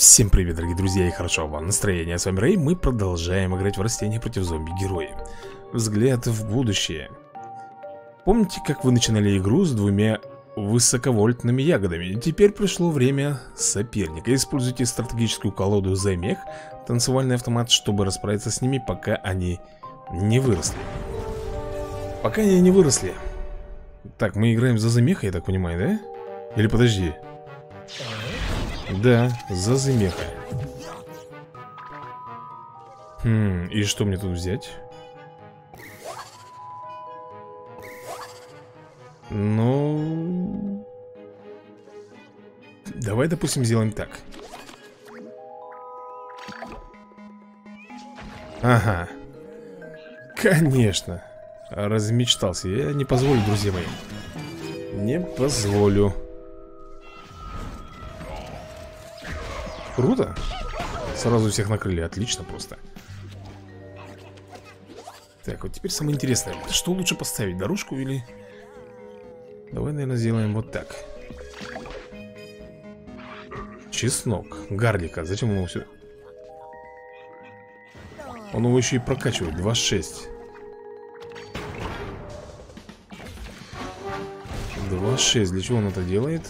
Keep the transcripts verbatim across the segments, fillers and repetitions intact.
Всем привет, дорогие друзья, и хорошо вам настроение. С вами Рэй, мы продолжаем играть в растения против зомби-герои. Взгляд в будущее. Помните, как вы начинали игру с двумя высоковольтными ягодами? Теперь пришло время соперника. Используйте стратегическую колоду Замех, танцевальный автомат, чтобы расправиться с ними, пока они не выросли. Пока они не выросли. Так, мы играем за Замеха, я так понимаю, да? Или подожди. Да, за Замеха. Хм, и что мне тут взять? Ну... Давай, допустим, сделаем так. Ага. Конечно. Размечтался. Я не позволю, друзья мои. Не позволю. Круто. Сразу всех накрыли, отлично просто. Так, вот теперь самое интересное. Что лучше поставить, дорожку или... Давай, наверное, сделаем вот так. Чеснок, гарлика. Зачем ему все? Он его еще и прокачивает, двадцать шесть. двадцать шесть, для чего он это делает?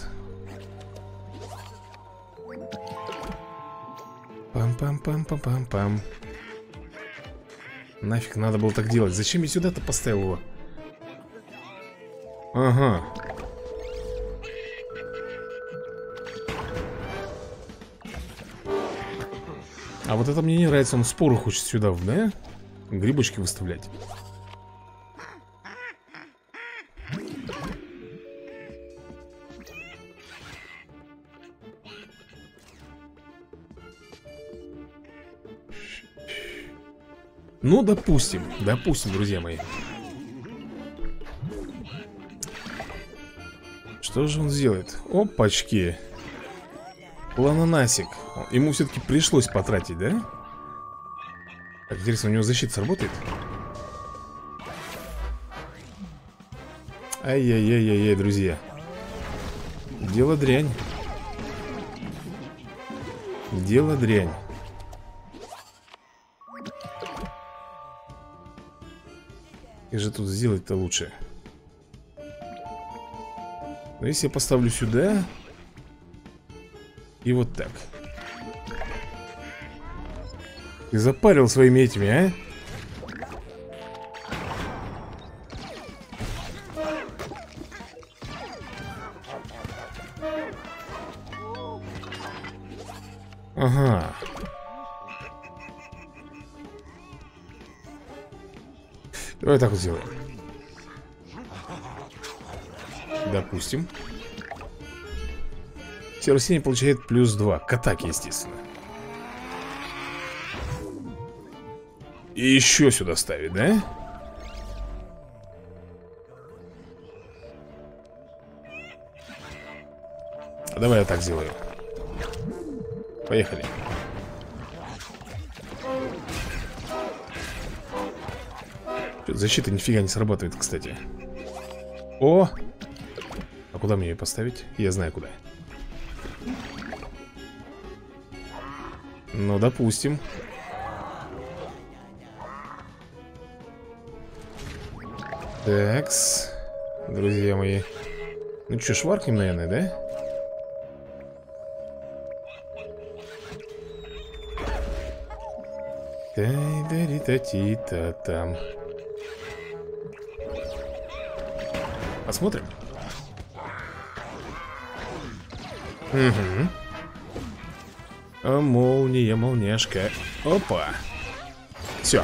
Пам-пам-пам-пам-пам-пам. Нафиг надо было так делать. Зачем я сюда-то поставил его? Ага. А вот это мне не нравится. Он споры хочет сюда, да? Грибочки выставлять. Ну, допустим, допустим, друзья мои. Что же он сделает? Опачки. Планонасик. Ему все-таки пришлось потратить, да? Так, интересно, у него защита сработает? Ай-яй-яй-яй-яй, друзья. Дело дрянь. Дело дрянь. Как же тут сделать-то лучше? Но если я поставлю сюда и вот так. Ты запарил своими этими, а? Ага. Давай так вот сделаем. Допустим. Все растения получает плюс два к атаке, естественно. И еще сюда ставить, да? А давай я так сделаю. Поехали. Защита нифига не срабатывает, кстати. О! А куда мне ее поставить? Я знаю куда. Ну, допустим. Такс. Друзья мои. Ну что, шваркнем, наверное, да? Тай-да-ри-та-ти-та-там. Посмотрим. Угу. А молния, молняшка. Опа. Все.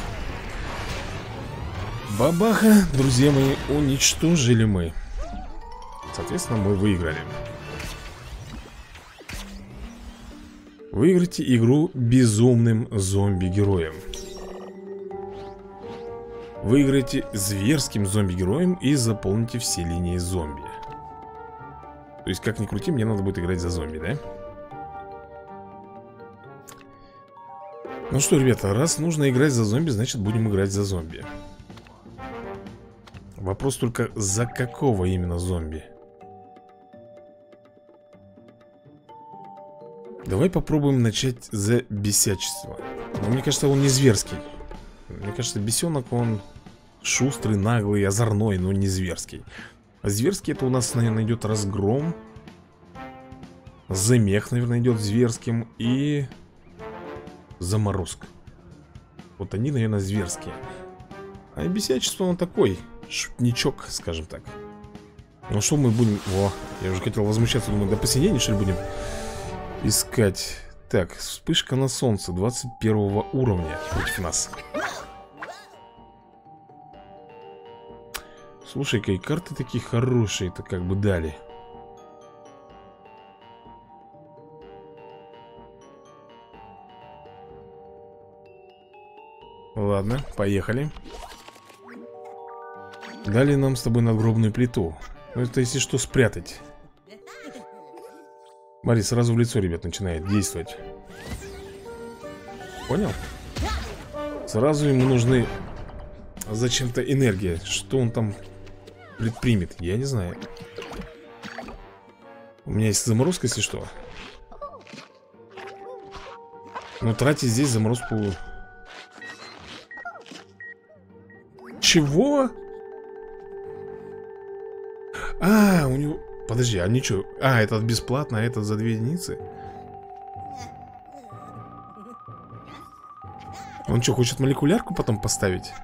Бабаха, друзья мои, уничтожили мы. Соответственно, мы выиграли. Выиграйте игру безумным зомби-героем. Выиграйте зверским зомби-героем и заполните все линии зомби. То есть, как ни крути, мне надо будет играть за зомби, да? Ну что, ребята, раз нужно играть за зомби, значит будем играть за зомби. Вопрос только, за какого именно зомби? Давай попробуем начать за бесячество. Но мне кажется, он не зверский. Мне кажется, бесенок, он шустрый, наглый, озорной, но не зверский. А зверский это у нас, наверное, идет разгром. Замех, наверное, идет зверским. И заморозка. Вот они, наверное, зверские. А бесячество он такой шутничок, скажем так. Ну что мы будем... О, я уже хотел возмущаться. Думаю, до посинения, что ли, будем искать. Так, вспышка на солнце двадцать первого уровня против нас. Слушай-ка, и карты такие хорошие-то как бы дали. Ладно, поехали. Дали нам с тобой надгробную плиту. Ну это если что спрятать. Смотри, сразу в лицо, ребят, начинает действовать. Понял? Сразу ему нужны зачем-то энергия. Что он там предпримет, я не знаю. У меня есть заморозка, если что. Но тратить здесь заморозку... Чего? А, у него... Подожди, а ничего. А, этот бесплатно, а этот за две единицы. Он что, хочет молекулярку потом поставить?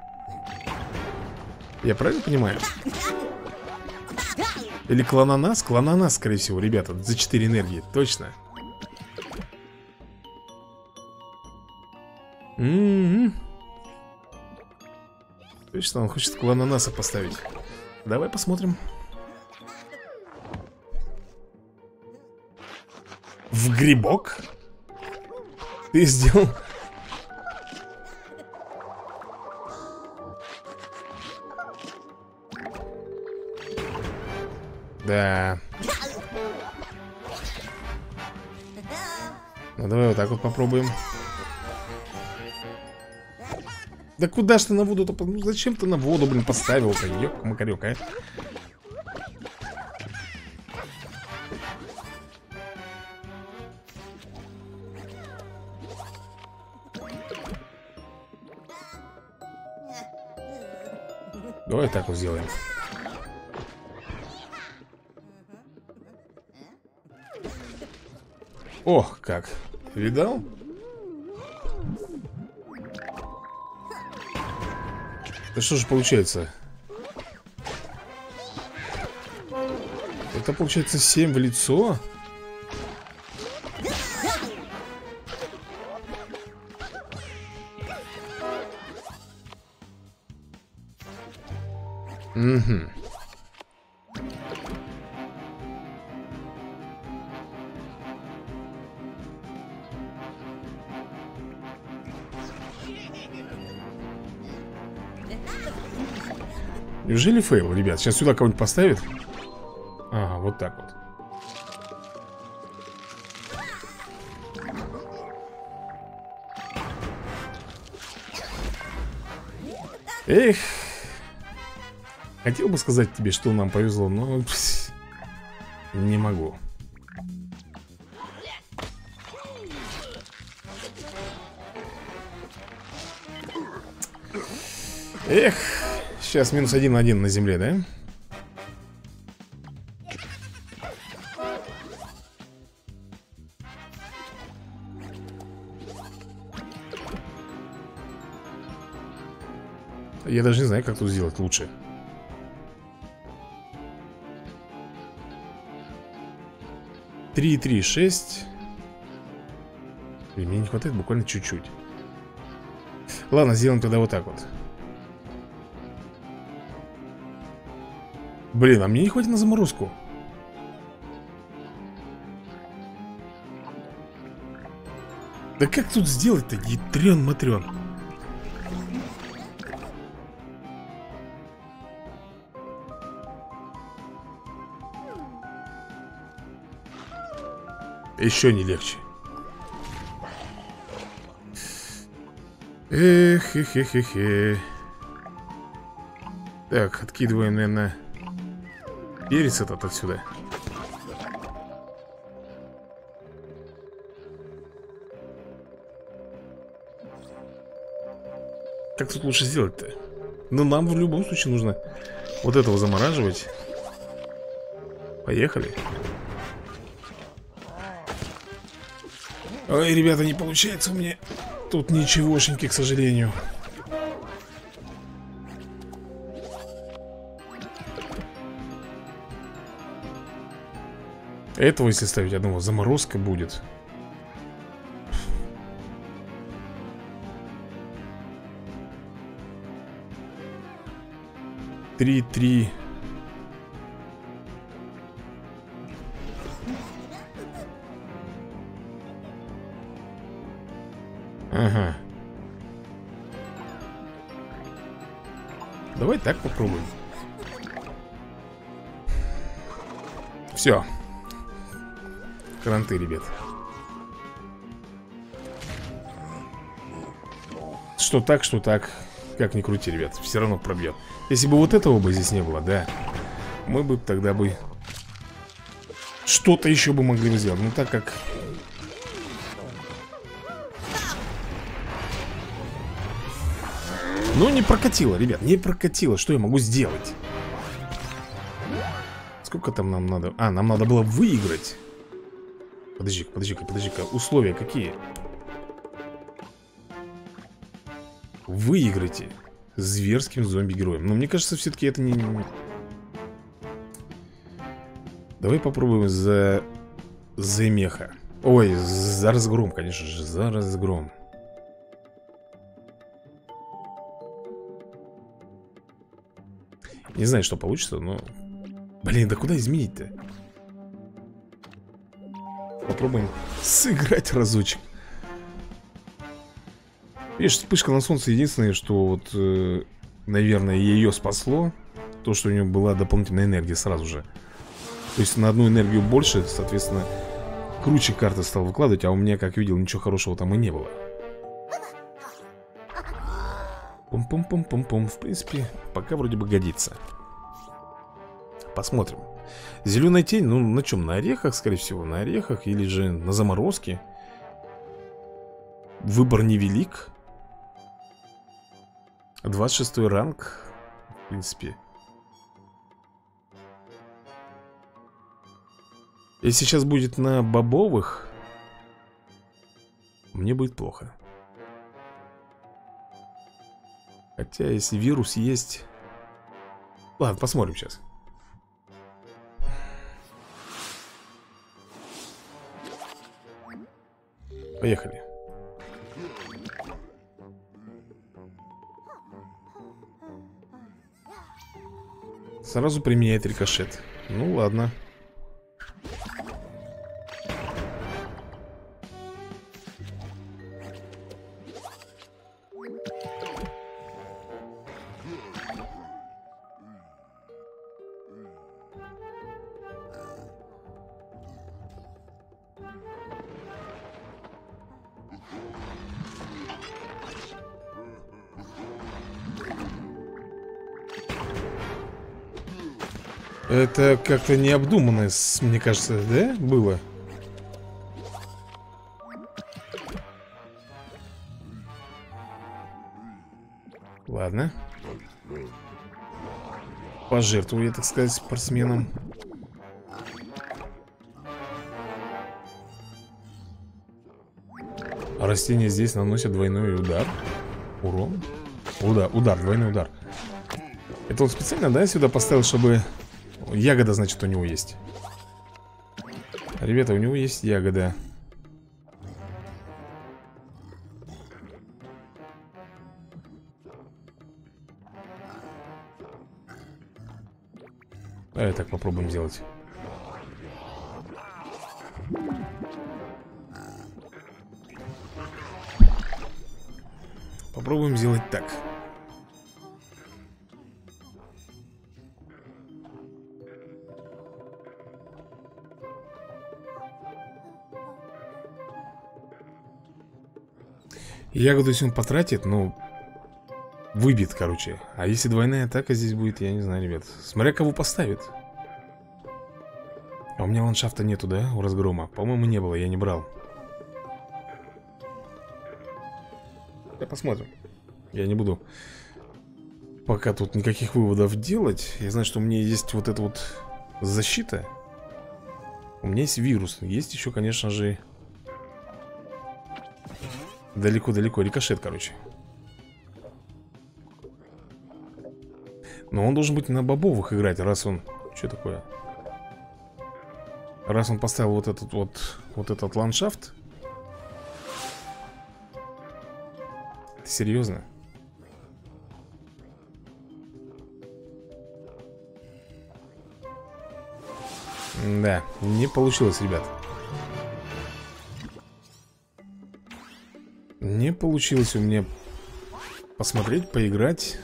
Я правильно понимаю? Или клонанас? Клонанас, скорее всего, ребята. За четыре энергии, точно. М-м-м. Точно, он хочет клонанаса поставить. Давай посмотрим. В грибок? Ты сделал... Да. Ну давай вот так вот попробуем. Да куда ж ты на воду-то? Ну зачем ты на воду, блин, поставил-то? Ёк-макарёк, а? Давай так вот сделаем. Ох, как. Видал? Это что же получается? Это получается семь в лицо? Угу. Неужели фейл, ребят? Сейчас сюда кого-нибудь поставит? Ага, вот так вот. Эх. Хотел бы сказать тебе, что нам повезло, но не могу. Эх. Сейчас минус один на один на земле, да? Я даже не знаю, как тут сделать лучше. Три, три, шесть. Мне не хватает буквально чуть-чуть. Ладно, сделаем тогда вот так вот. Блин, а мне не хватит на заморозку. Да как тут сделать-то, ядрен-матрен? Еще не легче. Эх, эх, эх, эх, эх. Так, откидываем, наверное, перец этот отсюда. Как тут лучше сделать-то? Ну, нам в любом случае нужно вот этого замораживать. Поехали. Ой, ребята, не получается у меня тут ничегошеньки, к сожалению. Этого, если ставить одного, заморозка будет. Три, три. Ага. Давай так попробуем. Все. Кранты, ребят. Что так, что так. Как ни крути, ребят, все равно пробьет. Если бы вот этого бы здесь не было, да, мы бы тогда бы что-то еще бы могли бы сделать. Ну так как... Ну не прокатило, ребят, не прокатило. Что я могу сделать? Сколько там нам надо? А, нам надо было выиграть. Подожди-ка, подожди-ка, подожди-ка. Условия какие? Выиграйте зверским зомби-героем. Но мне кажется, все-таки это не... Давай попробуем за... За меха. Ой, за разгром, конечно же. За разгром. Не знаю, что получится, но... Блин, да куда изменить-то? Попробуем сыграть разочек. Видишь, вспышка на солнце единственное, что вот, э, наверное, ее спасло. То, что у нее была дополнительная энергия сразу же. То есть на одну энергию больше, соответственно, круче карты стал выкладывать. А у меня, как видел, ничего хорошего там и не было. Пум-пум-пум-пум-пум. В принципе, пока вроде бы годится. Посмотрим. Зеленая тень, ну на чем? На орехах, скорее всего. На орехах или же на заморозке. Выбор невелик. двадцать шестой ранг. В принципе. Если сейчас будет на бобовых, мне будет плохо. Хотя если вирус есть... Ладно, посмотрим сейчас. Поехали. Сразу применяет рикошет. Ну ладно. Это как-то необдуманно, мне кажется, да, было? Ладно. Пожертвую я, так сказать, спортсменом. А растения здесь наносят двойной удар. Урон. Удар, удар, двойной удар. Это он специально, да, сюда поставил, чтобы... Ягода, значит, у него есть. Ребята, у него есть ягода. Давай так попробуем сделать. Попробуем сделать так. Ягоду, если он потратит, ну, выбит, короче. А если двойная атака здесь будет, я не знаю, ребят. Смотря кого поставит. А у меня ландшафта нету, да, у разгрома? По-моему, не было, я не брал. Да, посмотрим. Я не буду пока тут никаких выводов делать. Я знаю, что у меня есть вот эта вот защита. У меня есть вирус. Есть еще, конечно же, далеко-далеко рикошет, короче. Но он должен быть на бобовых играть, раз он... Что такое? Раз он поставил вот этот вот... Вот этот ландшафт. Ты серьезно? Да, не получилось, ребят. Не получилось у меня посмотреть, поиграть.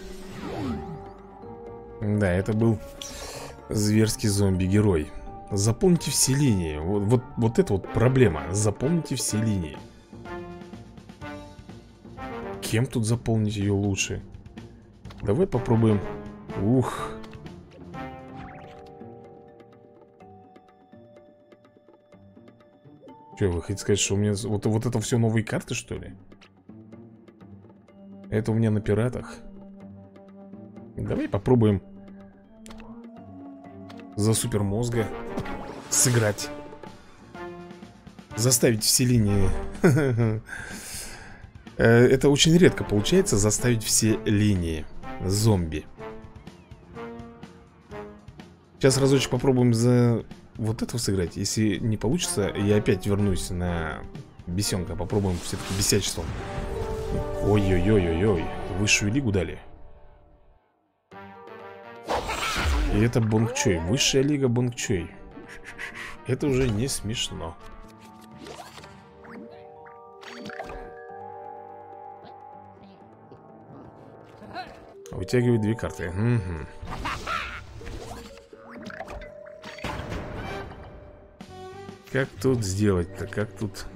Да, это был зверский зомби-герой. Запомните все линии. Вот, вот, вот это вот проблема. Запомните все линии. Кем тут заполнить ее лучше? Давай попробуем. Ух. Че, вы хотите сказать, что у меня вот, вот это все новые карты, что ли? Это у меня на пиратах. Давай попробуем за супермозга сыграть. Заставить все линии. Это очень редко получается, заставить все линии зомби. Сейчас разочек попробуем за вот этого сыграть. Если не получится, я опять вернусь на бесенка. Попробуем все-таки бесячеством. Ой-ой-ой-ой-ой. Высшую лигу дали. И это Бонгчой. Высшая лига Бонгчой. Это уже не смешно. Вытягивает две карты. Угу. Как тут сделать-то? Как тут...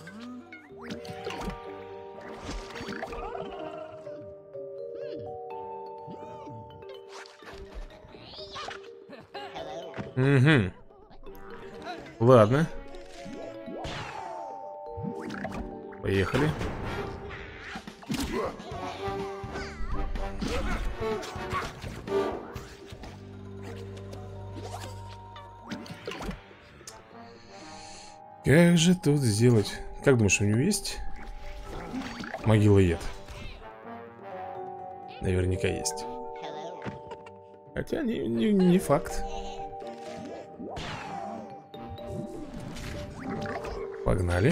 Угу. Ладно. Поехали. Как же тут сделать? Как думаешь, у него есть могилоед? Наверняка есть. Хотя не, не, не факт. Погнали.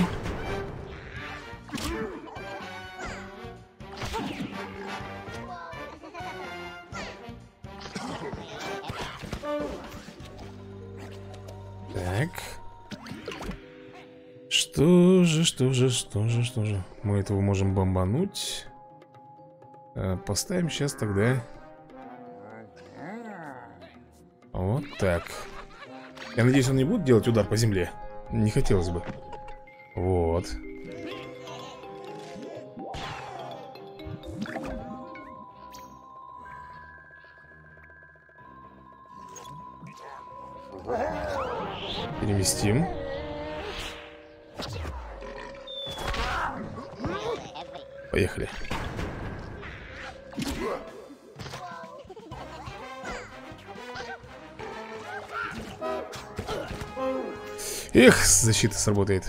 Так. Что же, что же, что же, что же? Мы этого можем бомбануть. а, Поставим сейчас тогда вот так. Я надеюсь, он не будет делать удар по земле. Не хотелось бы. Вот. Переместим. Поехали. Эх, защита сработает.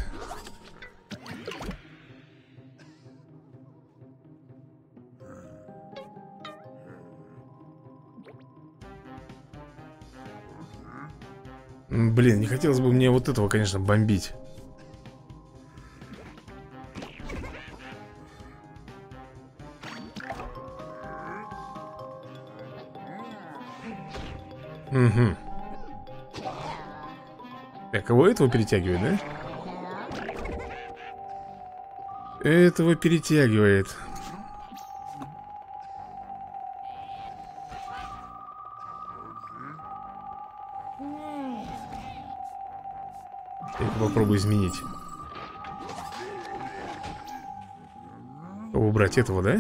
Блин, не хотелось бы мне вот этого, конечно, бомбить. Угу. Так, кого этого перетягивает, да? Этого перетягивает. Я попробую изменить. Убрать этого, да?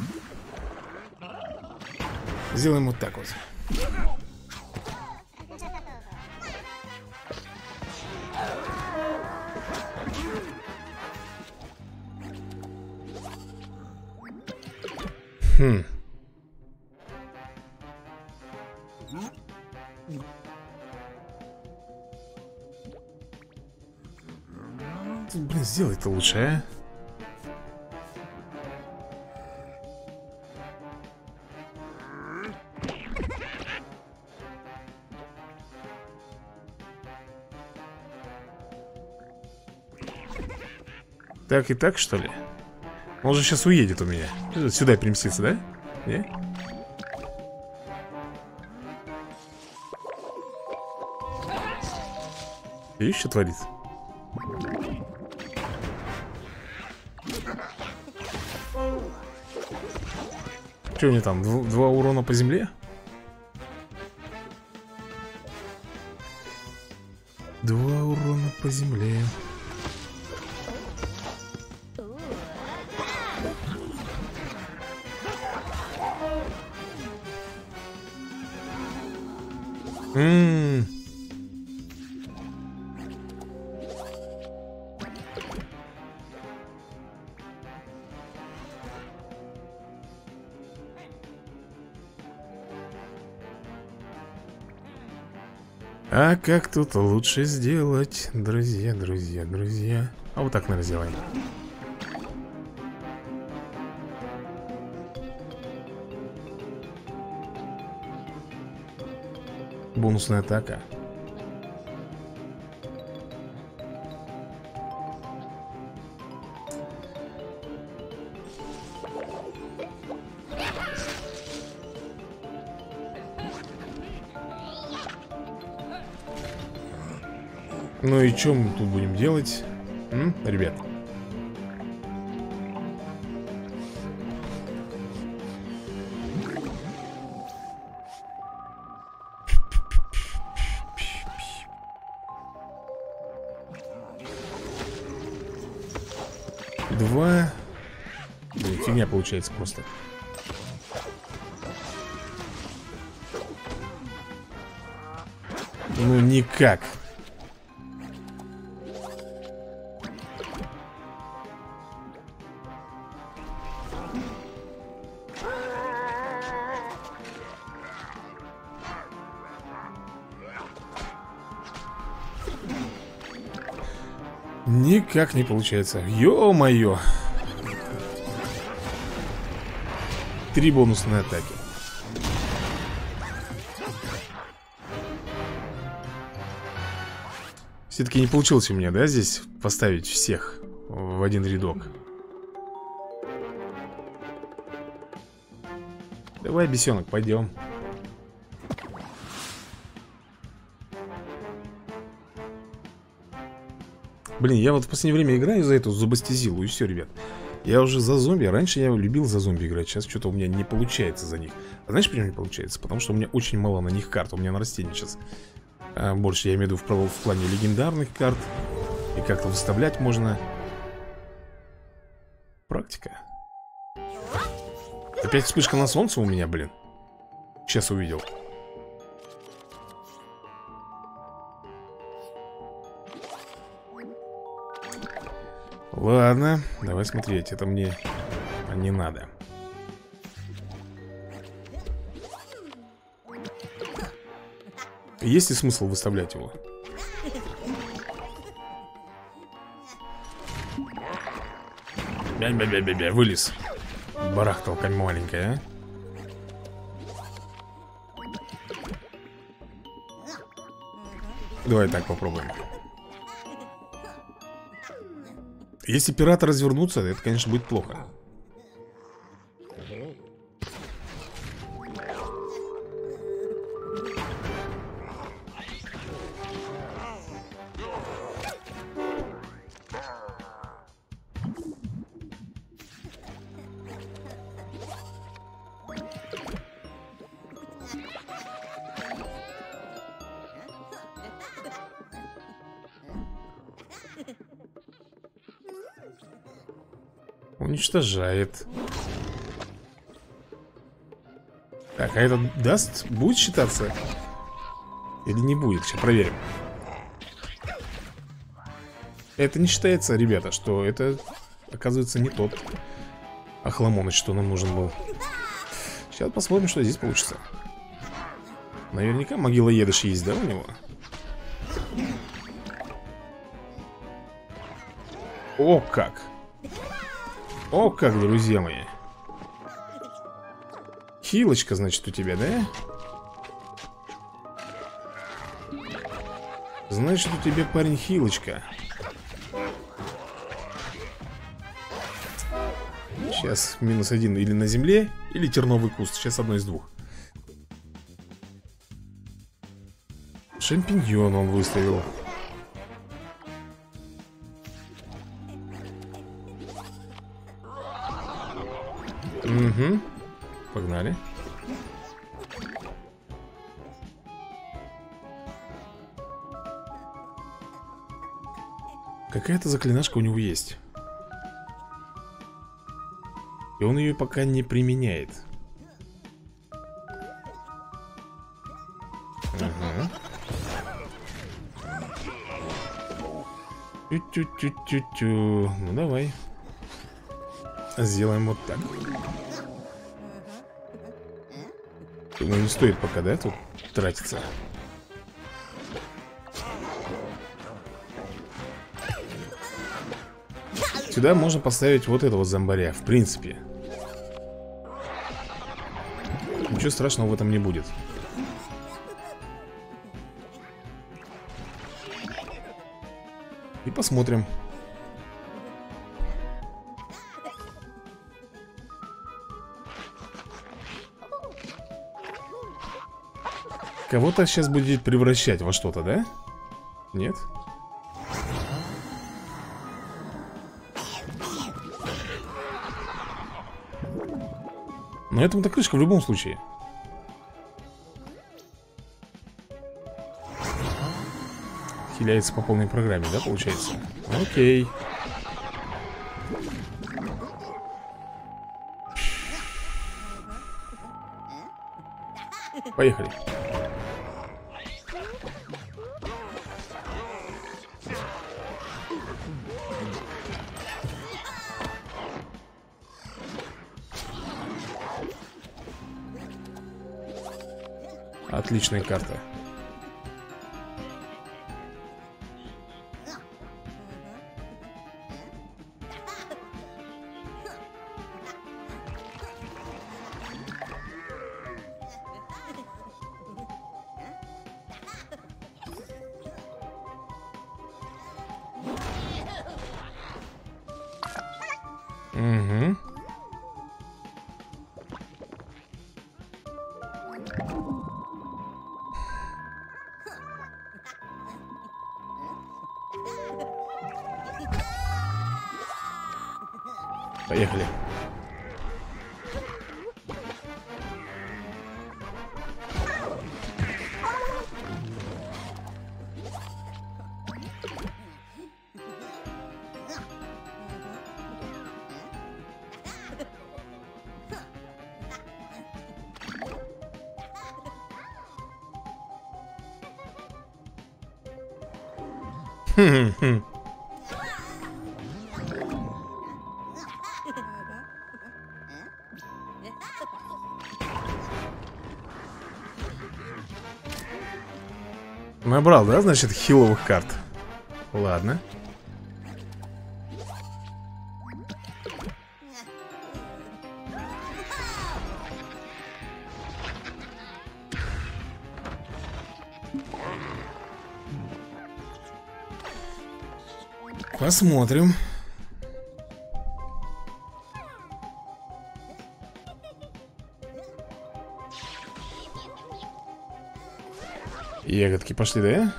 Сделаем вот так вот. Хм. Блин, сделай это лучше, а? Так и так, что ли? Он же сейчас уедет у меня. Сюда переместится, да? Не? Видишь, что творит? Что у него там? Дв два урона по земле? Два урона по земле. Ммм. А как тут лучше сделать, друзья, друзья, друзья? А вот так, наверное, сделаем. Бонусная атака. Ну и что мы тут будем делать, М? ребят? Два. Блин, фигня получается просто. Ну никак. Никак не получается. Ё-моё. Три бонусные атаки. Все-таки не получилось у меня, да, здесь поставить всех в один рядок. Давай, бесенок, пойдем. Блин, я вот в последнее время играю за эту зубастизилу, и все, ребят. Я уже за зомби, раньше я любил за зомби играть, сейчас что-то у меня не получается за них. А знаешь, почему не получается? Потому что у меня очень мало на них карт, у меня на растении сейчас а, больше, я имею в виду в, в плане легендарных карт. И как-то выставлять можно. Практика. Опять вспышка на солнце у меня, блин. Сейчас увидел. Ладно, давай смотреть, это мне не надо. Есть ли смысл выставлять его? Бя-бя-бя-бя-бя, вылез. Барахталка маленькая, а? Давай так попробуем. Если пираты развернутся, это, конечно, будет плохо. Уничтожает. Так, а это даст? Будет считаться? Или не будет? Сейчас проверим. Это не считается, ребята, что это, оказывается, не тот Охламоныч, что нам нужен был. Сейчас посмотрим, что здесь получится. Наверняка могилоедыш есть, да, у него? О, как! О, как, друзья мои! Хилочка, значит, у тебя, да? Значит, у тебя, парень, хилочка. Сейчас минус один или на земле, или терновый куст. Сейчас одно из двух. Шампиньон он выставил. Угу. Погнали. Какая-то заклинашка у него есть. И он ее пока не применяет. Ага. Тю-тю-тю-тю-тю. Ну давай. Сделаем вот так. Думаю, не стоит пока, да, тут тратиться. Сюда можно поставить вот этого зомбаря, в принципе. Ничего страшного в этом не будет. И посмотрим. Кого-то сейчас будет превращать во что-то, да? Нет? Но этому-то крышка в любом случае. Хиляется по полной программе, да, получается? Окей. Поехали. Отличная карта. Угу. Поехали. Хм-хм-хм. Набрал, да, значит, хиловых карт. Ладно. Посмотрим. Ягодки пошли, да?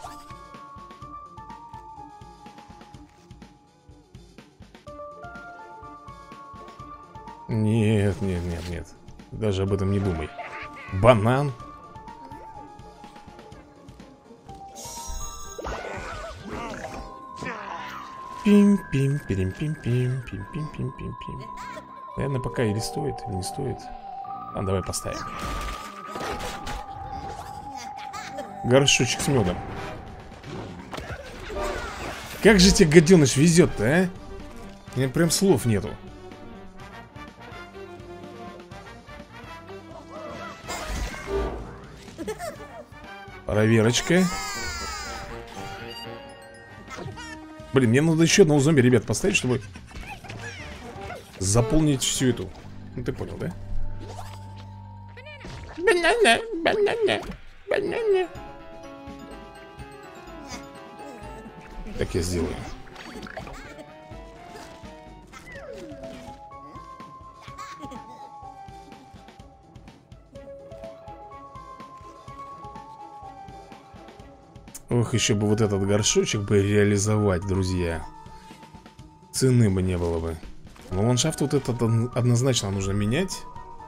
Нет, нет, нет, нет. Даже об этом не думай. Банан. Пим-пим, пим-пим-пим, пим-пим-пим-пим-пим. Наверное, пока или стоит, или не стоит. А, давай поставим. Горшочек с медом. Как же тебе, гаденыш, везет-то, а? У меня прям слов нету. Проверочка. Блин, мне надо еще одного зомби, ребят, поставить, чтобы заполнить всю эту. Ну ты понял, да? Банана, банана, банана. Так я сделаю. Ох, еще бы вот этот горшочек бы реализовать, друзья. Цены бы не было бы. Но ландшафт вот этот однозначно нужно менять.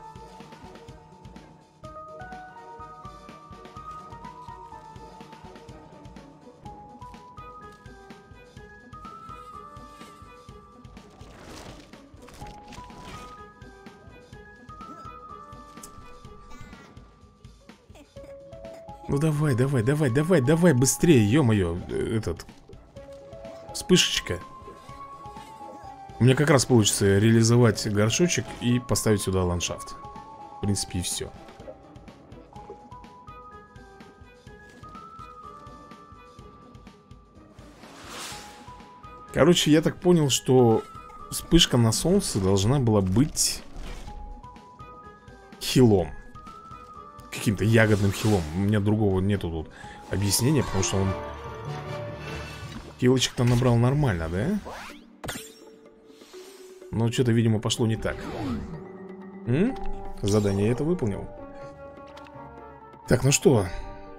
Ну давай, давай, давай, давай, давай, быстрее, ё-моё, этот вспышечка. У меня как раз получится реализовать горшочек и поставить сюда ландшафт. В принципе, и все. Короче, я так понял, что вспышка на солнце должна была быть хилом. Каким-то ягодным хилом. У меня другого нету тут объяснения, потому что он хилочек-то набрал нормально, да? Но что-то, видимо, пошло не так. М? Задание я это выполнил. Так, ну что?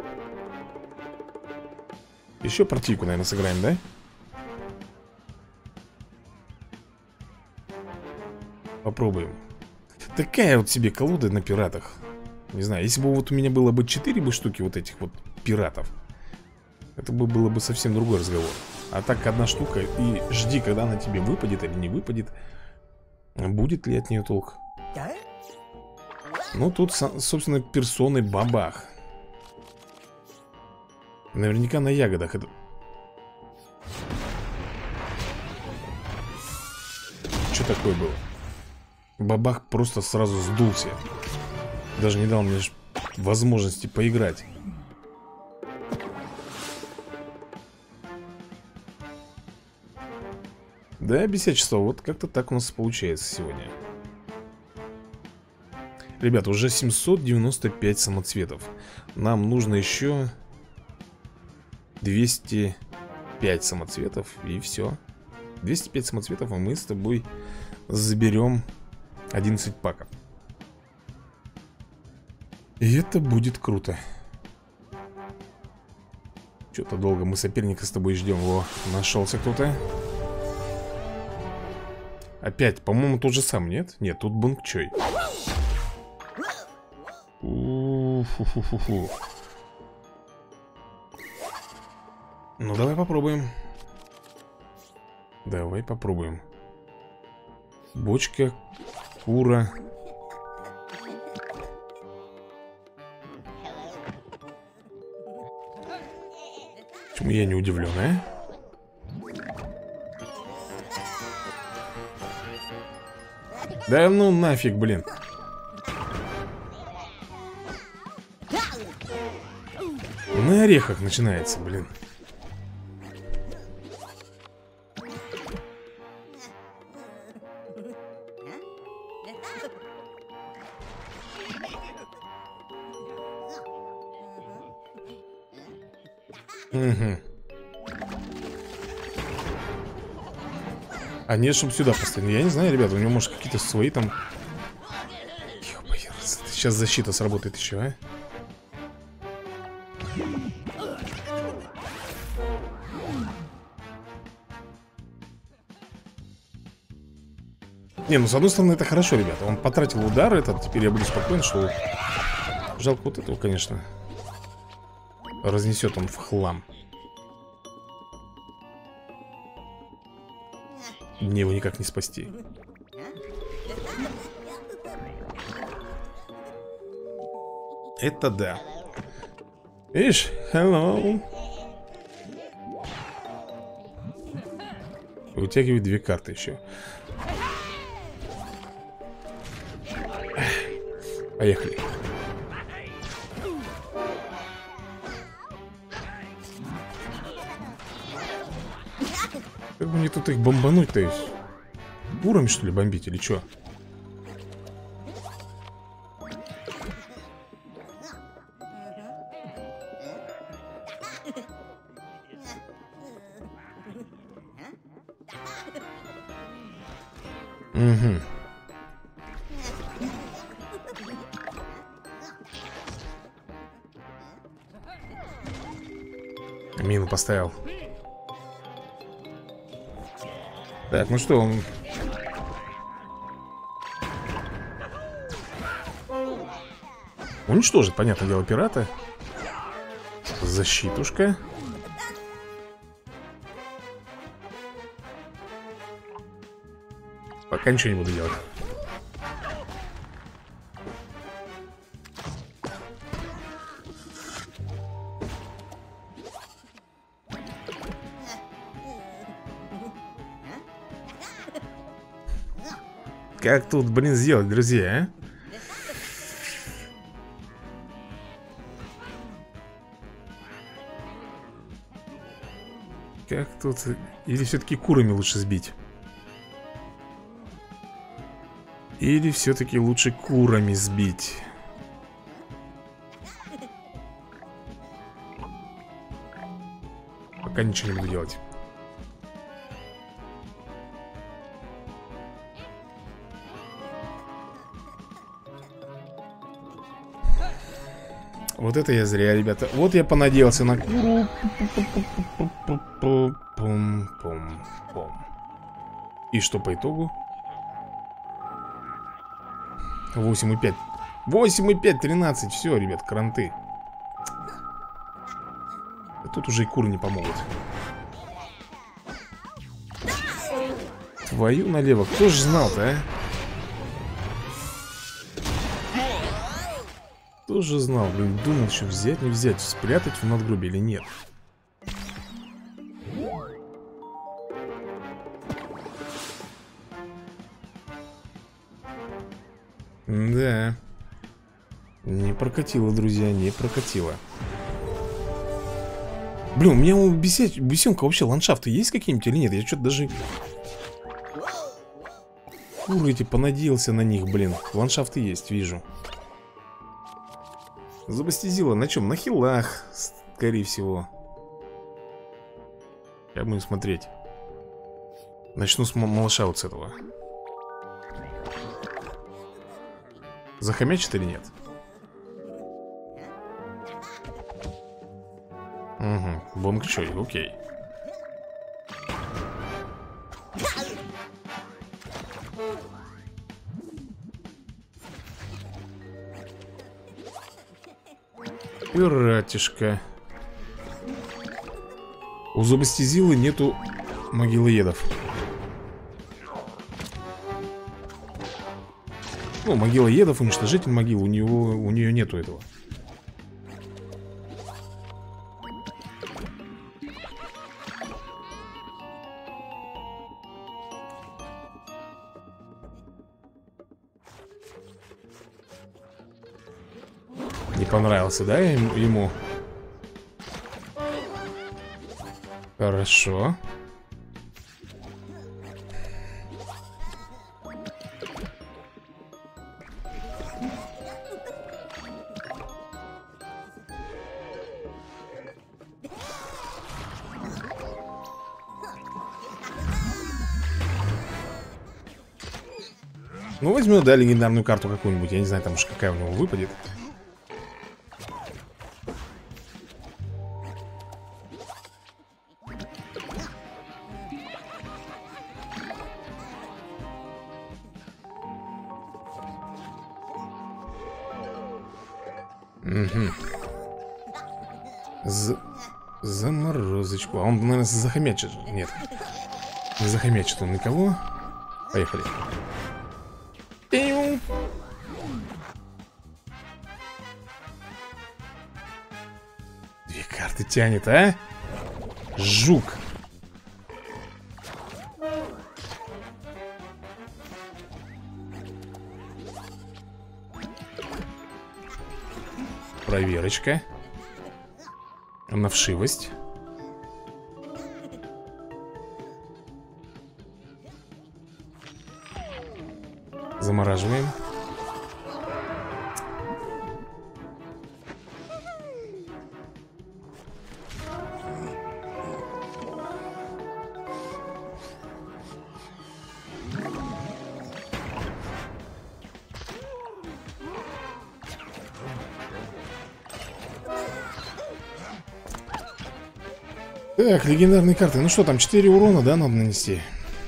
Еще партийку, наверное, сыграем, да? Попробуем. Такая вот себе колода на пиратах. Не знаю, если бы вот у меня было бы четыре бы штуки вот этих вот пиратов, это бы было бы совсем другой разговор. А так одна штука, и жди, когда она тебе выпадет или не выпадет. Будет ли от нее толк? Ну, тут, собственно, персоны бабах. Наверняка на ягодах это... Что такое было? Бабах просто сразу сдулся. Даже не дал мне возможности поиграть. Да, бесячество, вот как-то так у нас получается сегодня. Ребят, уже семьсот девяносто пять самоцветов. Нам нужно еще двести пять самоцветов, и все. двести пять самоцветов, и мы с тобой заберем одиннадцать паков. И это будет круто. Что-то долго мы соперника с тобой ждем. Во, нашелся кто-то. Опять, по-моему, тот же сам, нет? Нет, тут Бункчой. У-фу-фу-фу-фу. Ну, давай попробуем. Давай попробуем. Бочка, кура. Почему я не удивлен, а? Да ну нафиг, блин. На орехах начинается, блин. Угу. А нет, чтобы сюда поставить. Я не знаю, ребята, у него может какие-то свои там... Сейчас защита сработает еще, а? Не, ну с одной стороны это хорошо, ребята. Он потратил удар этот, теперь я буду спокоен, что... Жалко вот этого, конечно. Разнесет он в хлам. Мне его никак не спасти. Это да. Видишь? Hello. Вытягивает две карты еще. Поехали. Как бы мне тут их бомбануть-то есть? Бурами, что ли, бомбить или что? Угу. Мину поставил. Так, ну что, он... уничтожит, понятное дело, пирата. Защитушка. Пока ничего не буду делать. Как тут, блин, сделать, друзья, а? Как тут... Или все-таки курами лучше сбить? Или все-таки лучше курами сбить? Пока ничего не буду делать. Вот это я зря, ребята. Вот я понадеялся на куру. И что по итогу? восемь и пять. восемь и пять, тринадцать. Все, ребят, кранты. А тут уже и куры не помогут. Твою налево. Кто же знал-то, а? Кто же знал, блин, думал, что взять, не взять, спрятать в надгробие или нет. Да. Не прокатило, друзья, не прокатило. Блин, у меня у бесяч... бесенка вообще ландшафты есть какие-нибудь или нет? Я что-то даже... Куры эти, понадеялся на них, блин. Ландшафты есть, вижу. Забастизила на чем? На хилах, скорее всего. Как будем смотреть. Начну с малыша вот с этого. Захомячит или нет? Угу, бонг-чой, окей. Пиратишка. У зубастизилы нету могилоедов. Ну, могилоедов, уничтожитель могил. У него, у нее нету этого. Не понравился, да, ему? Хорошо. Ну, возьмем, да, легендарную карту какую-нибудь. Я не знаю, там уж какая у него выпадет. Угу. За... Заморозочку. А он, наверное, захомячит. Нет. Не захомячит он никого. Поехали. Две карты тянет, а? Жук. Проверочка. На вшивость. Замораживаем. Так, легендарные карты. Ну что там, четыре урона, да, надо нанести?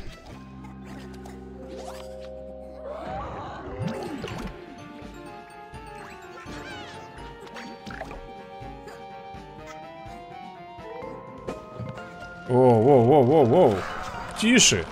Воу-воу-воу-воу-воу. Тише.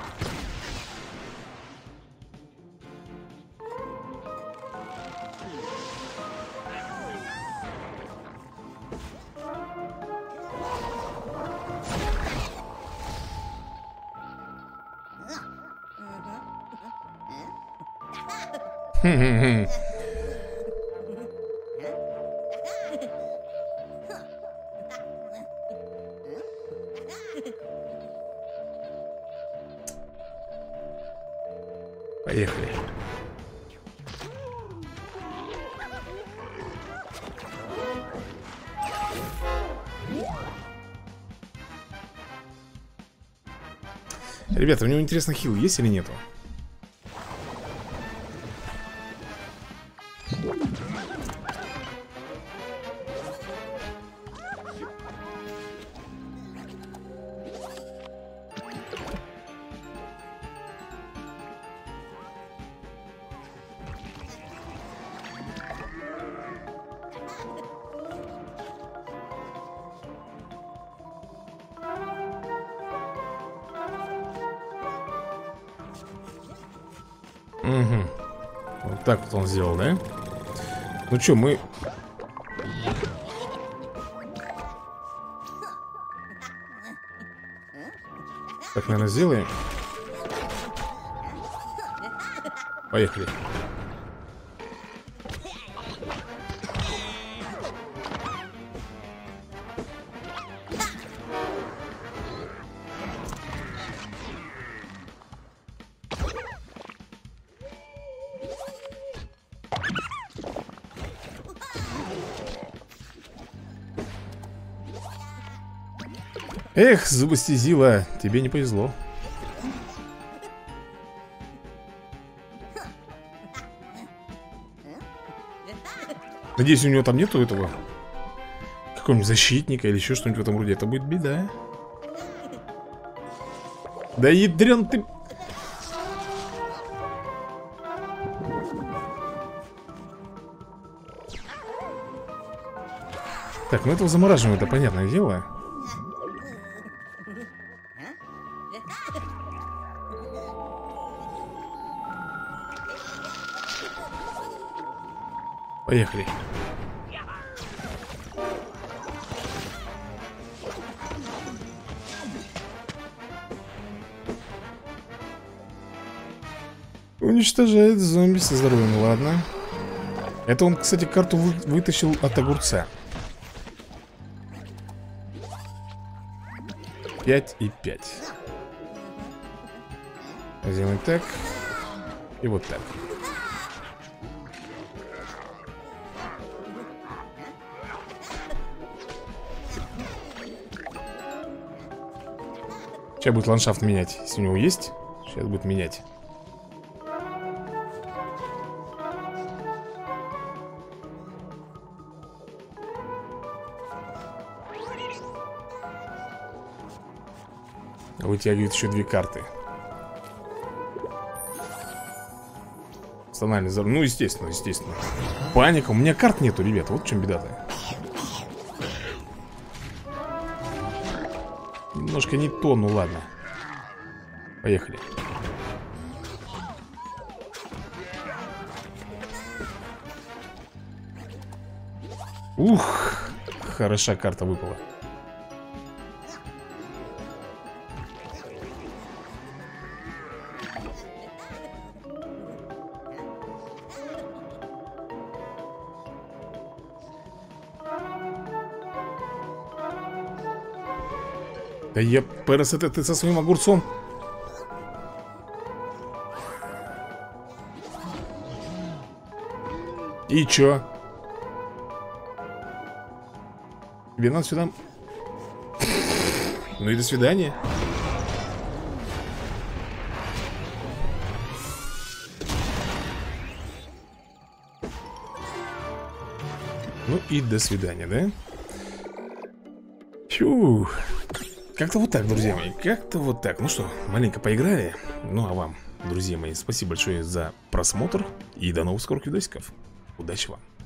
Хм-хм-хм. Поехали. Ребята, у него интересно, хил есть или нету? Угу. Вот так вот он сделал, да? Ну что, мы... Так, наверное, сделаем. Поехали. Эх, зубостезила, тебе не повезло. Надеюсь, у него там нету этого какого-нибудь защитника или еще что-нибудь в этом роде. Это будет беда. Да ядрен ты... Так, ну этого замораживаем, это понятное дело. Поехали. Уничтожает зомби со здоровьем, ладно. Это он, кстати, карту вы вытащил от огурца. Пять и пять. Сделаем так. И вот так. Сейчас будет ландшафт менять. Если у него есть, сейчас будет менять. Вытягивает еще две карты. Национальный взор. Ну, естественно, естественно. Паника. У меня карт нету, ребята. Вот в чем беда-то. Немножко не то, ну ладно. Поехали. Ух, хороша карта выпала. Да я, Перес, это ты со своим огурцом. И чё? Тебе надо сюда... Ну и до свидания. Ну и до свидания, да? Фью. Как-то вот так, друзья мои. Как-то вот так. Ну что, маленько поиграли. Ну а вам, друзья мои, спасибо большое за просмотр. И до новых скорых видосиков. Удачи вам.